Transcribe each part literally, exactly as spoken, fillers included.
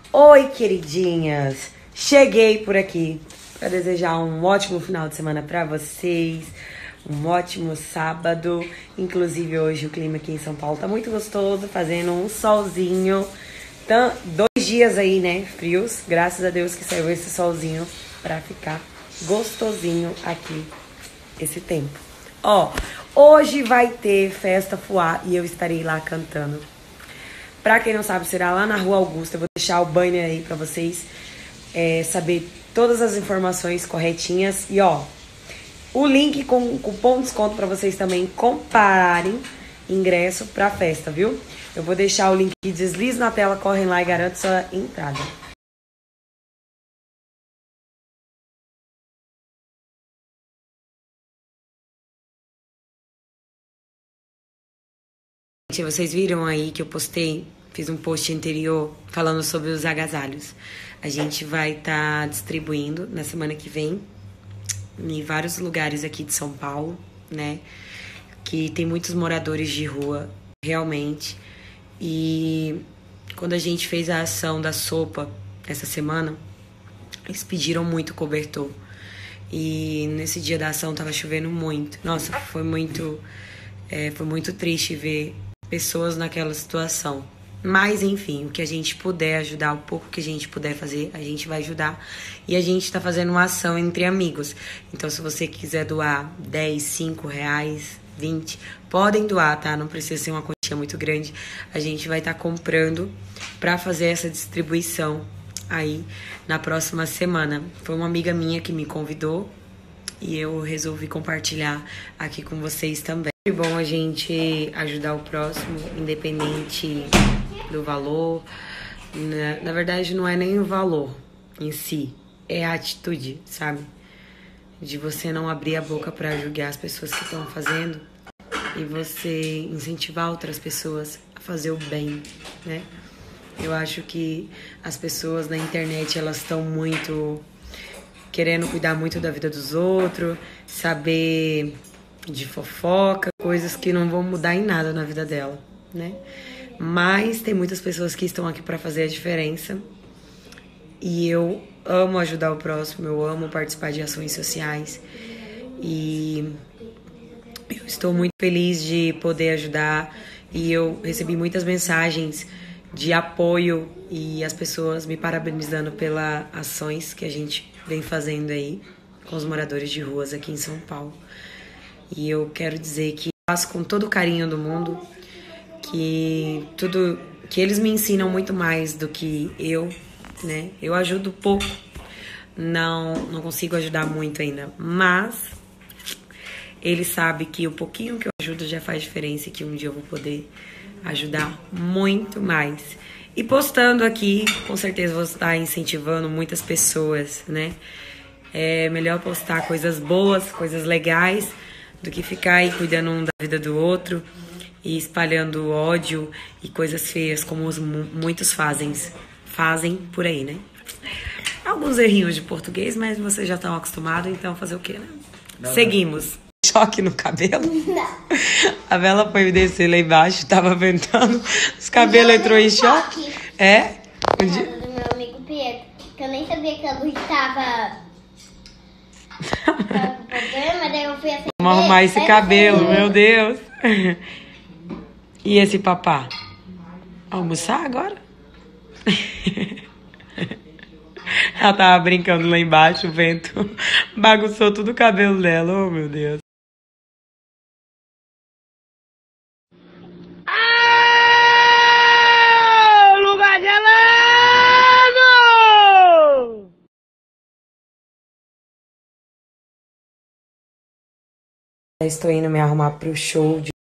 Oi, queridinhas! Cheguei por aqui para desejar um ótimo final de semana para vocês, um ótimo sábado. Inclusive hoje o clima aqui em São Paulo tá muito gostoso, fazendo um solzinho. Então, dois dias aí, né, frios. Graças a Deus que saiu esse solzinho para ficar gostosinho aqui esse tempo. Ó, hoje vai ter festa Fuá e eu estarei lá cantando. Pra quem não sabe, será lá na Rua Augusta. Eu vou deixar o banner aí pra vocês é, saber todas as informações corretinhas. E ó, o link com cupom de desconto pra vocês também comprarem ingresso pra festa, viu? Eu vou deixar o link, deslize na tela, correm lá e garantem sua entrada. Vocês viram aí que eu postei, fiz um post anterior falando sobre os agasalhos. A gente vai estar tá distribuindo na semana que vem em vários lugares aqui de São Paulo, né? Que tem muitos moradores de rua, realmente. E quando a gente fez a ação da sopa essa semana, eles pediram muito cobertor. E nesse dia da ação tava chovendo muito. Nossa, foi muito, é, foi muito triste ver pessoas naquela situação. Mas, enfim, o que a gente puder ajudar, o pouco que a gente puder fazer, a gente vai ajudar. E a gente tá fazendo uma ação entre amigos. Então, se você quiser doar dez, cinco reais, vinte, podem doar, tá? Não precisa ser uma quantia muito grande. A gente vai estar tá comprando pra fazer essa distribuição aí na próxima semana. Foi uma amiga minha que me convidou e eu resolvi compartilhar aqui com vocês também. É bom a gente ajudar o próximo, independente do valor. Na, na verdade, não é nem o valor em si, é a atitude, sabe? De você não abrir a boca para julgar as pessoas que estão fazendo e você incentivar outras pessoas a fazer o bem, né? Eu acho que as pessoas na internet, elas estão muito querendo cuidar muito da vida dos outros, saber de fofoca, coisas que não vão mudar em nada na vida dela, né? Mas tem muitas pessoas que estão aqui para fazer a diferença e eu amo ajudar o próximo, eu amo participar de ações sociais e eu estou muito feliz de poder ajudar e eu recebi muitas mensagens de apoio e as pessoas me parabenizando pelas ações que a gente vem fazendo aí com os moradores de ruas aqui em São Paulo. E eu quero dizer que faço com todo o carinho do mundo, que tudo que eles me ensinam muito mais do que eu, né? Eu ajudo pouco, não não consigo ajudar muito ainda, mas ele sabe que o pouquinho que eu ajudo já faz diferença e que um dia eu vou poder ajudar muito mais. E postando aqui, com certeza vou estar incentivando muitas pessoas, né? É melhor postar coisas boas, coisas legais, do que ficar aí cuidando um da vida do outro e espalhando ódio e coisas feias, como os, muitos fazem, fazem por aí, né? Alguns errinhos de português, mas vocês já estão acostumados, então fazer o quê, né? Não, Seguimos. Não. Choque no cabelo? Não. A Bela foi descer lá embaixo, tava ventando, os cabelos entrou em choque. choque. É? Um dia... do meu amigo Pietro, que eu nem sabia que a luz tava... tava com problema, daí eu fui acender. Vamos arrumar esse cabelo, meu Deus. E esse papá? Almoçar agora? Ela tava brincando lá embaixo, o vento bagunçou tudo o cabelo dela, oh meu Deus. Ah, lugar gelado! Estou indo me arrumar pro show de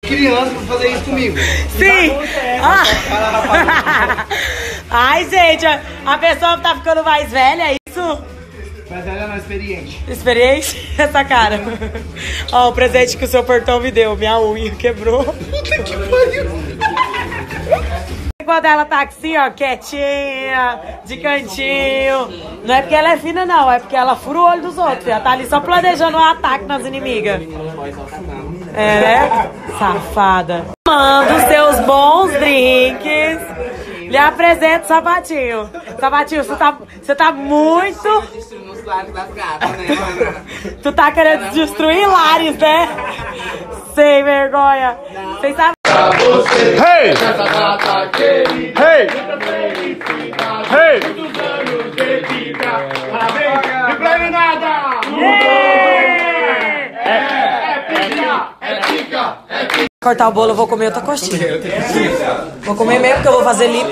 criança pra fazer isso comigo. Sim! Ah. Ai, gente, a pessoa tá ficando mais velha, é isso? Mas ela não é experiente. Experiente? Essa cara. Ó, o presente que o seu portão me deu. Minha unha quebrou. Puta que pariu. Quando ela tá assim, ó, quietinha, de cantinho. Não é porque ela é fina, não. É porque ela fura o olho dos outros. Ela tá ali só planejando um ataque nas inimigas. É, né? Safada. Manda os seus bons drinks. Lhe apresento o Sapatinho. Sapatinho, você tá, você tá muito... Tu tá querendo destruir lares, né? Sem vergonha. Vocês sabem... Hey! Hey! Hey! Parabéns! De prêmio nada! Cortar o bolo, eu vou comer outra coxinha. Vou comer mesmo, porque eu vou fazer lipo.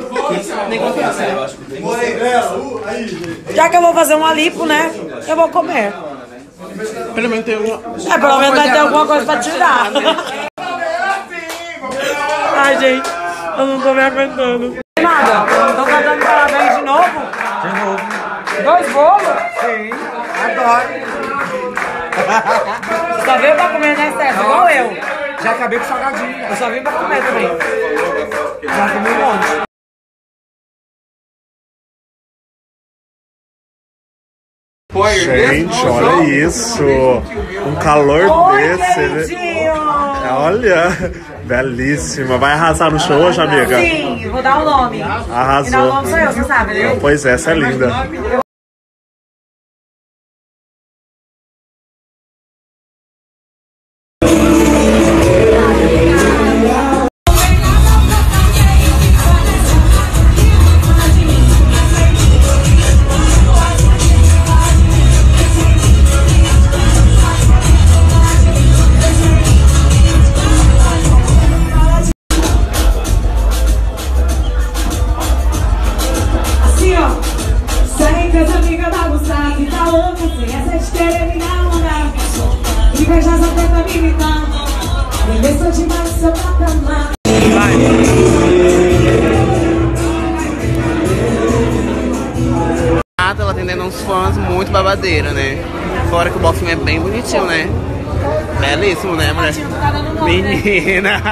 Já que eu vou fazer uma lipo, né? Eu vou comer. Pelo menos tem uma... É, pelo menos vai ter alguma coisa pra tirar. Ai, gente, eu não tô me aguentando. Nada, estão cantando parabéns de novo? De novo. Dois bolos? Sim, adoro. Só veio pra comer, né, César? Igual eu. Já acabei com salgadinho. Eu só vim pra comer também. Já comi um monte. Gente, olha isso! Um calor Oi, desse, né? queridinho! Olha, belíssima. Vai arrasar no show hoje, amiga? Sim, vou dar o nome. Arrasou. E dar o nome sou eu, você sabe, né? Pois é, essa é linda. Ela atendendo uns fãs muito babadeiro, né? Fora que o boxing é bem bonitinho, né? Belíssimo, né, mulher? Menina!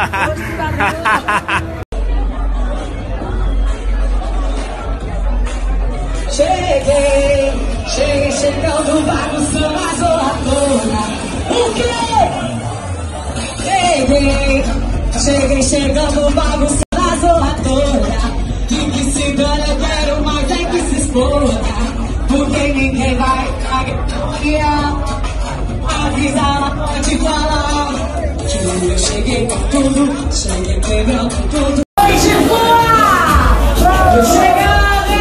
Cheguei, cheguei chegando, bagunçando a zorra toda. O quê? Cheguei, cheguei chegando, bagunçando a zorra toda. E que se dane, eu quero mais é que se exploda. Porque ninguém vai cagar. Avisa, ela pode falar. Que eu cheguei com tudo, cheguei pegando tudo. Hoje voa! Eu cheguei.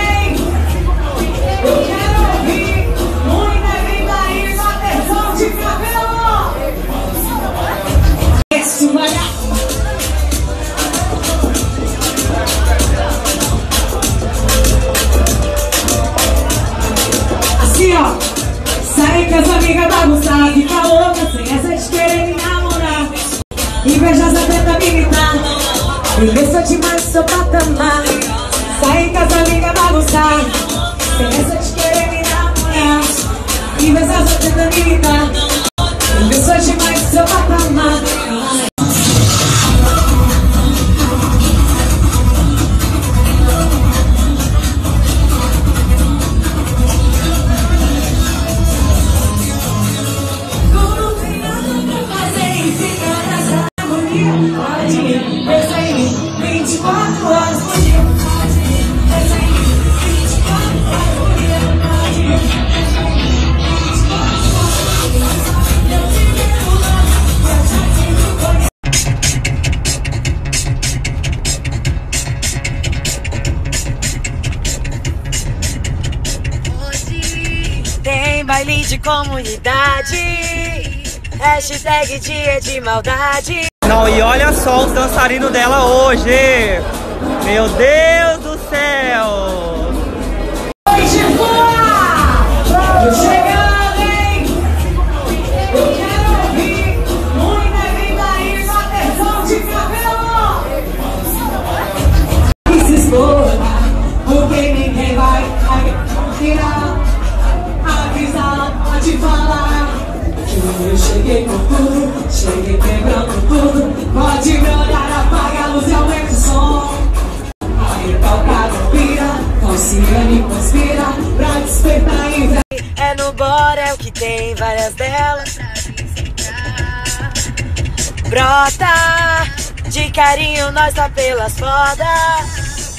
Assim, ó, sair com as amigas bagunçadas, ficar louca sem essa de querer me namorar. Invejosa tenta me imitar, e ver se eu te mais seu patamar. Sair com as amigas bagunçadas, sem essa de querer me namorar. Invejosa tenta me imitar, e ver se eu te mais seu patamar. vinte e quatro horas por dia. Hoje tem baile de comunidade. Hashtag dia de maldade. Não, e olha só os dançarinos dela hoje! Meu Deus do céu! Hoje voa! Eu chegando, hein? Eu quero ouvir muita vida aí, bater conspira. Avisa, pode falar. Eu cheguei com tudo, cheguei quebrando tudo. Pode me olhar, apaga a luz e aumenta o som. A recalcada pira, Falciane conspira pra despertar inveja. É no Borel que tem várias delas. Brota, de carinho nós tá pelas fodas.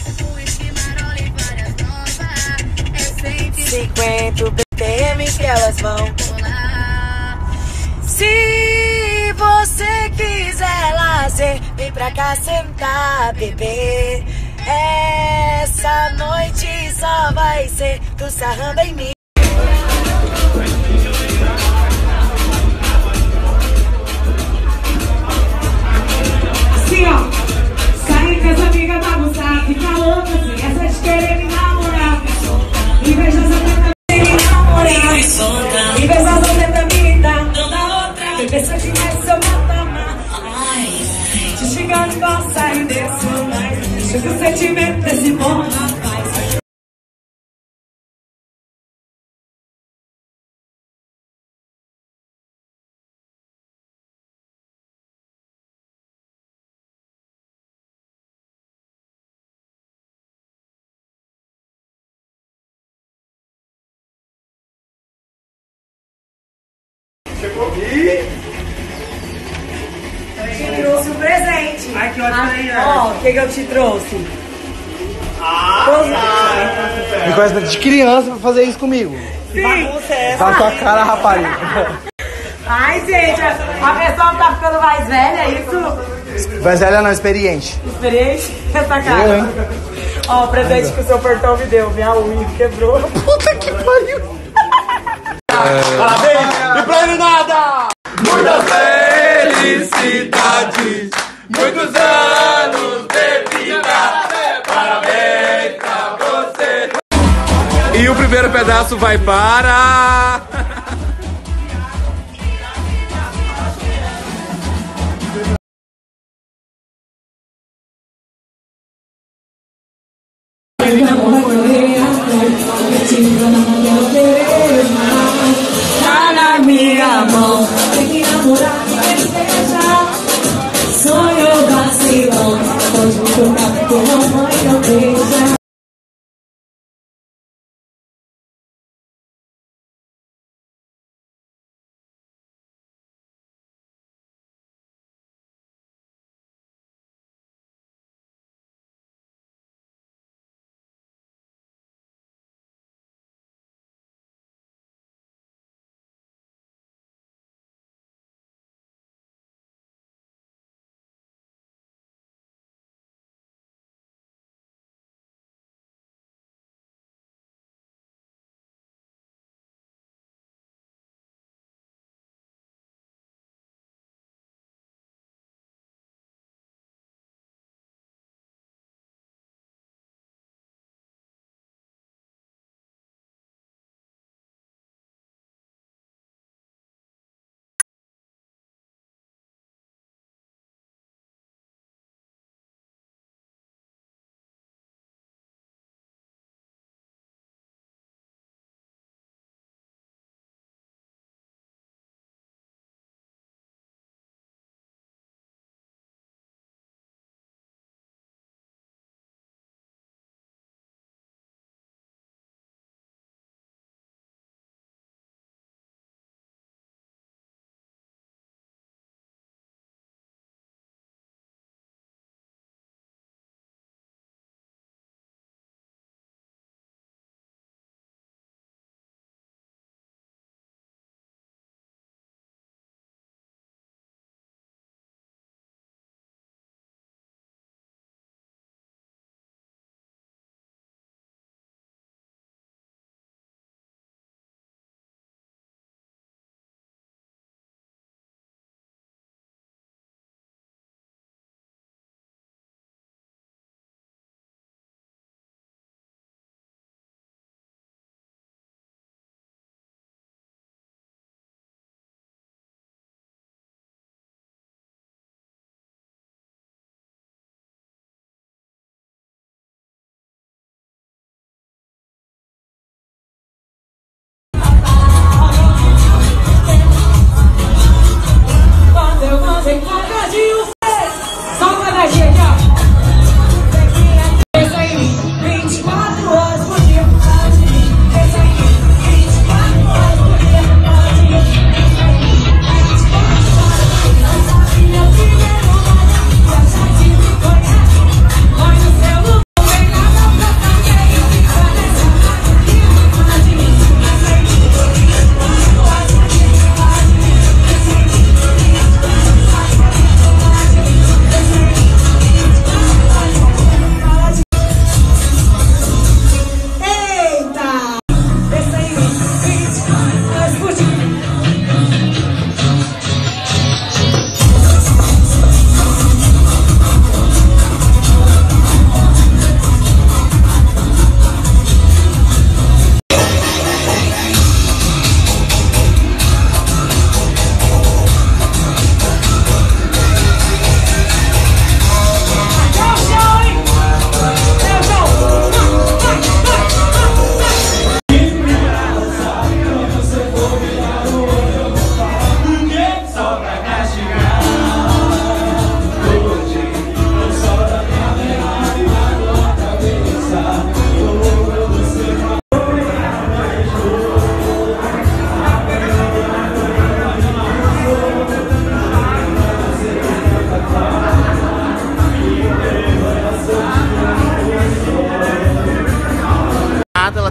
cinquenta B P M que elas vão. Se você quiser lazer, vem pra cá sentar, bebê. Essa noite só vai ser tu sarrando em mim. Assim, ó, sair com as amigas bagunçar, fica louca assim, essa de querer me namorar. Invejosa tenta me namorar. Invejosa tenta me dar toda outra. Bebê, se eu tivesse, eu matar. Ai, te xingando igual sair desse mais. Chega o sentimento desse bom rapaz. Te trouxe um presente. Ai, que ótimo aí, né? Ó, o que, que eu te trouxe? Me coisa de criança pra fazer isso comigo. Que bagunça é essa? Tá na tua cara, rapariga. Ai, gente, a a pessoa tá ficando mais velha, é isso? Mais velha não, experiente. Experiente? Essa Eu, cara. hein? Ó, o presente que o seu portão me deu. Minha unha quebrou. Puta que pariu. Parabéns! E pra ele nada! Muitas felicidades, muitos anos de vida. Parabéns pra você. E o primeiro pedaço vai para... Tá na minha mão, tem que namorar e beijar. Sonho vacilão, pode tocar com a mãe não beija.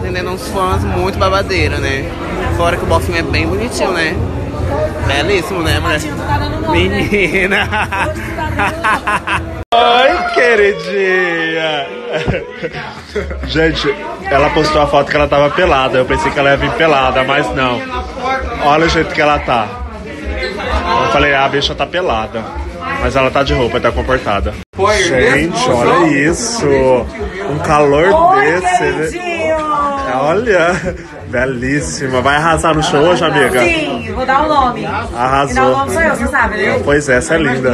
atendendo uns fãs muito babadeiros, né? Fora que o bofinho é bem bonitinho, né? Belíssimo, né, mulher? Menina! Oi, queridinha! Gente, ela postou a foto que ela tava pelada. Eu pensei que ela ia vir pelada, mas não. Olha o jeito que ela tá. Eu falei, ah, a bicha tá pelada. Mas ela tá de roupa, tá comportada. Gente, olha isso! Um calor desse, né? Olha, belíssima. Vai arrasar no show hoje, amiga? Sim, vou dar o nome. Arrasou. E dar o nome sou eu, você sabe, né? Pois é, essa é linda.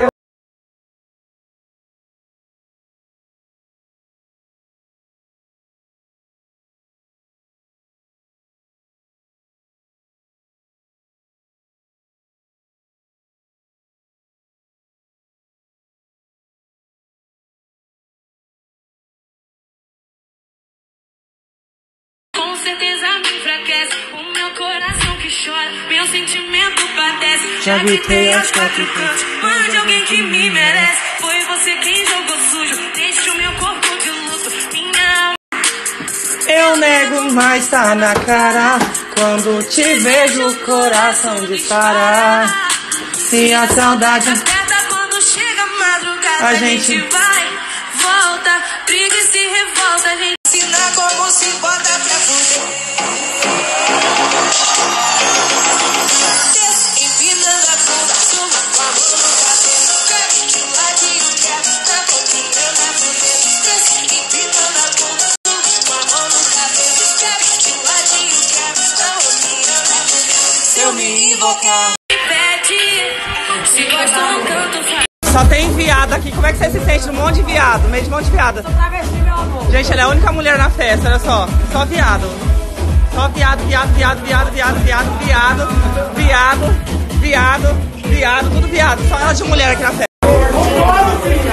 Com certeza me enfraquece o meu coração que chora, meu sentimento padece. Já gritei aos quatro cantos, mande alguém que me merece. Foi você quem jogou sujo, deixa o meu corpo de luto, minha alma. Eu nego, mas tá na cara. Quando te vejo, o coração dispara. Se a saudade aperta quando chega a madrugada, A a gente- gente vai, volta, briga e se revolta, a gente ensina como se bota pra fuder. Empinando a bunda, suma com a mão no cabelo. Quero que o ladinho quer, na boquinha na bunda. Empinando a bunda, suma com a mão no cabelo. Quero que o ladinho quer, na boquinha na bunda. Se eu me invocar, me pede, se gostam tanto faz. Só tem viado aqui. Como é que você se sente? Um monte de viado, no meio de um monte de viado. Gente, ela é a única mulher na festa, olha só. Só viado. Só viado, viado, viado, viado, viado, viado, viado, viado, viado, viado, tudo viado. Só ela de mulher aqui na festa.